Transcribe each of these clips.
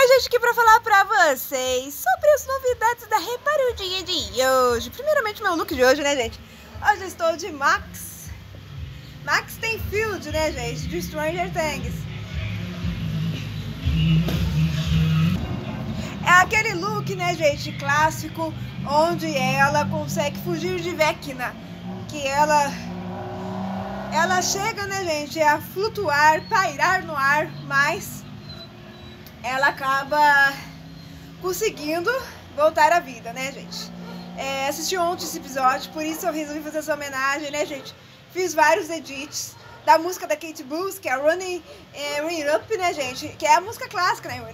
Oi, gente, aqui pra falar pra vocês sobre as novidades da reparudinha de hoje. Primeiramente, meu look de hoje, né, gente? Hoje eu estou de Max Stanfield, né, gente? De Stranger Things. É aquele look, né, gente, clássico, onde ela consegue fugir de Vecna. Que ela chega, né, gente, a flutuar, pairar no ar, mas ela acaba conseguindo voltar à vida, né, gente? Assisti ontem esse episódio, por isso eu resolvi fazer essa homenagem, né, gente? Fiz vários edits da música da Kate Bush, que é Running Up, né, gente? Que é a música clássica, né?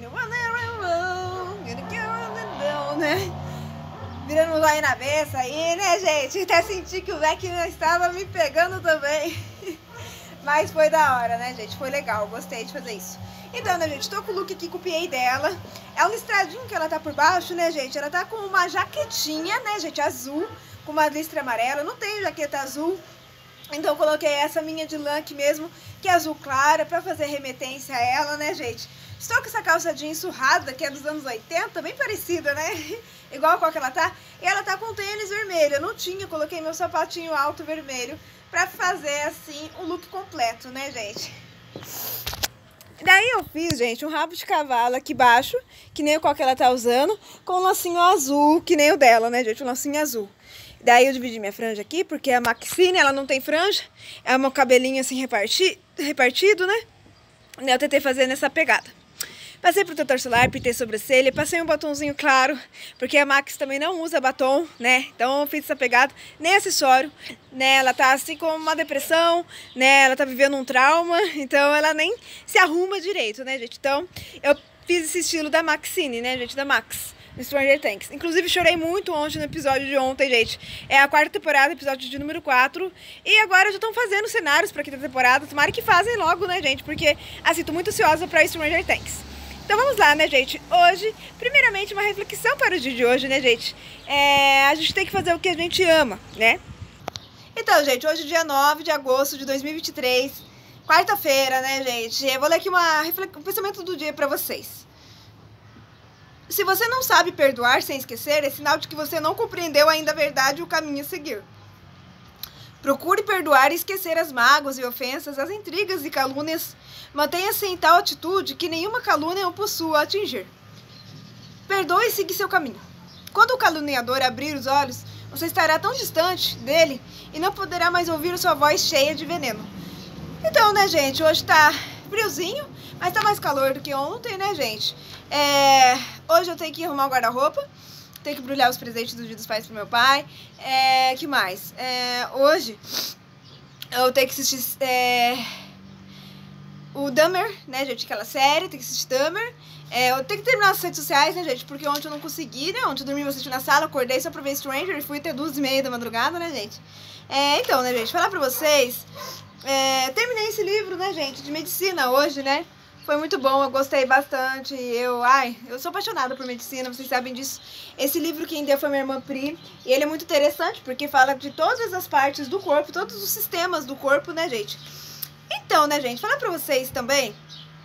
Né? Virando um zóio na beça aí, né, gente? Até senti que o Vecna estava me pegando também. Mas foi da hora, né, gente? Foi legal, gostei de fazer isso. Então, né, gente, tô com o look aqui, copiei dela. É um listradinho que ela tá por baixo, né, gente? Ela tá com uma jaquetinha, né, gente, azul, com uma listra amarela. Não tenho jaqueta azul, então eu coloquei essa minha de lã aqui mesmo, que é azul clara, pra fazer remetência a ela, né, gente? Estou com essa calça jeans surrada, que é dos anos 80, bem parecida, né? Igual com a que ela tá. E ela tá com tênis vermelho. Eu não tinha, coloquei meu sapatinho alto vermelho pra fazer, assim, o look completo, né, gente? Daí eu fiz, gente, um rabo de cavalo aqui embaixo, que nem o qual que ela tá usando, com um lacinho azul, que nem o dela, né, gente? Um lacinho azul. Daí eu dividi minha franja aqui, porque a Maxine, ela não tem franja. É um cabelinho assim repartido, né? Eu tentei fazer nessa pegada. Passei protetor solar, pintei sobrancelha, passei um batonzinho claro, porque a Max também não usa batom, né? Então eu fiz essa pegada, nem acessório, né? Ela tá assim com uma depressão, né? Ela tá vivendo um trauma, então ela nem se arruma direito, né, gente? Então eu fiz esse estilo da Maxine, né, gente? Da Max, no Stranger Things. Inclusive chorei muito ontem no episódio de ontem, gente. É a quarta temporada, episódio de número 4. E agora já estão fazendo cenários pra quinta temporada. Tomara que fazem logo, né, gente? Porque, assim, tô muito ansiosa pra Stranger Things. Então vamos lá, né, gente? Hoje, primeiramente, uma reflexão para o dia de hoje, né, gente? A gente tem que fazer o que a gente ama, né? Então, gente, hoje é dia 9 de agosto de 2023, quarta-feira, né, gente? Eu vou ler aqui um pensamento do dia para vocês. Se você não sabe perdoar sem esquecer, é sinal de que você não compreendeu ainda a verdade e o caminho a seguir. Procure perdoar e esquecer as mágoas e ofensas, as intrigas e calúnias. Mantenha-se em tal atitude que nenhuma calúnia o possua atingir. Perdoe e siga seu caminho. Quando o caluniador abrir os olhos, você estará tão distante dele e não poderá mais ouvir sua voz cheia de veneno. Então, né, gente, hoje tá friozinho, mas tá mais calor do que ontem, né, gente? Hoje eu tenho que arrumar o guarda-roupa. Tenho que embrulhar os presentes do Dia dos Pais pro meu pai. Que mais? Hoje eu tenho que assistir o Dahmer, né, gente? Aquela série, tenho que assistir Dahmer. Eu tenho que terminar as redes sociais, né, gente? Porque ontem eu não consegui, né? Ontem eu dormi bastante na sala, acordei só pra ver Stranger e fui até 2h30 da madrugada, né, gente? Então, né, gente? Falar pra vocês. Terminei esse livro, né, gente? De medicina hoje, né? Foi muito bom, eu gostei bastante. Eu sou apaixonada por medicina, vocês sabem disso. Esse livro quem deu foi minha irmã Pri. E ele é muito interessante porque fala de todas as partes do corpo, todos os sistemas do corpo, né, gente? Então, né, gente, falar pra vocês também.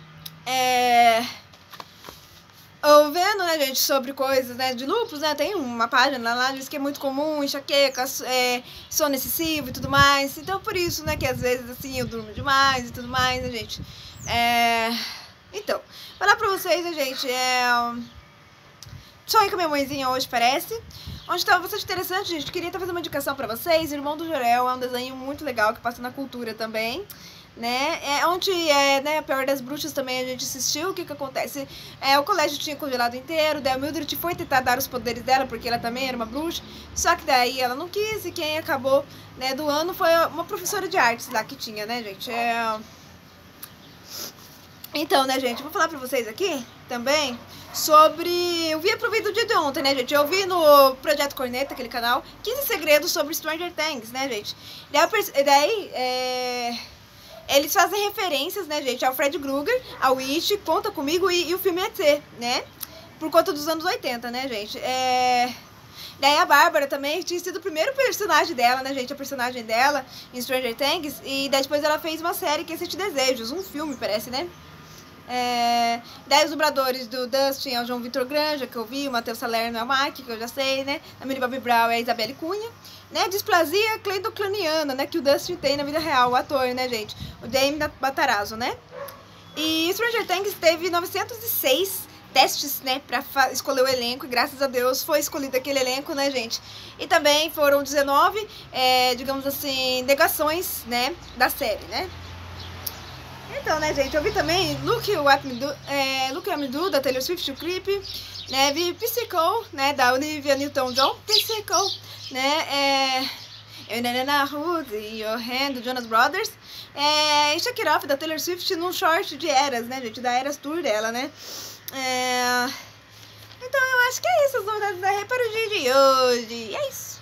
Eu vendo, né, gente, sobre coisas, né, de lúpus, né, tem uma página lá, diz que é muito comum, enxaqueca, sono excessivo e tudo mais. Então, por isso, né, que às vezes, assim, eu durmo demais e tudo mais, né, gente. Então, falar pra vocês, né, gente, sonhei com a minha mãezinha hoje, parece. Onde estava bastante interessante, gente. Queria estar fazendo uma indicação pra vocês. Irmão do Jorel é um desenho muito legal que passa na Cultura também, né? Onde né, a Pior das Bruxas também a gente assistiu. O que acontece? O colégio tinha congelado inteiro, daí a Mildred foi tentar dar os poderes dela, porque ela também era uma bruxa, só que daí ela não quis, e quem acabou, né, doando foi uma professora de artes lá que tinha, né, gente? Então, né, gente, vou falar pra vocês aqui também sobre... Eu vi aproveitando o dia de ontem, né, gente? Eu vi no Projeto Corneta, aquele canal, 15 segredos sobre Stranger Things, né, gente? Eles fazem referências, né, gente, ao Fred Krueger, ao It, Conta Comigo e o filme ET, né? Por conta dos anos 80, né, gente? Daí a Bárbara também tinha sido o primeiro personagem dela, né, gente? A personagem dela em Stranger Things. E daí depois ela fez uma série que é Sete Desejos, um filme, parece, né? Daí os dubladores do Dustin é o João Vitor Granja, que eu vi, o Matheus Salerno é o Mike, que eu já sei, né? A Millie Bobby Brown é a Isabelle Cunha, né? Displasia cleidocraniana, né? Que o Dustin tem na vida real, o ator, né, gente? O Dame Matarazzo, né? E Stranger Things teve 906 testes, né, pra escolher o elenco, e graças a Deus foi escolhido aquele elenco, né, gente? E também foram 19, digamos assim, negações, né, da série, né? Então, né, gente, eu vi também Look What Me Do, da Taylor Swift, o clipe, né, vi Psycho, né, da Olivia Newton-John, Psycho, né, Hood, Your Hand, do Jonas Brothers, e Shake It Off, da Taylor Swift, num short de Eras, né, gente, da Eras Tour dela, né. Então eu acho que é isso, as novidades da Rê para o dia de hoje. É isso.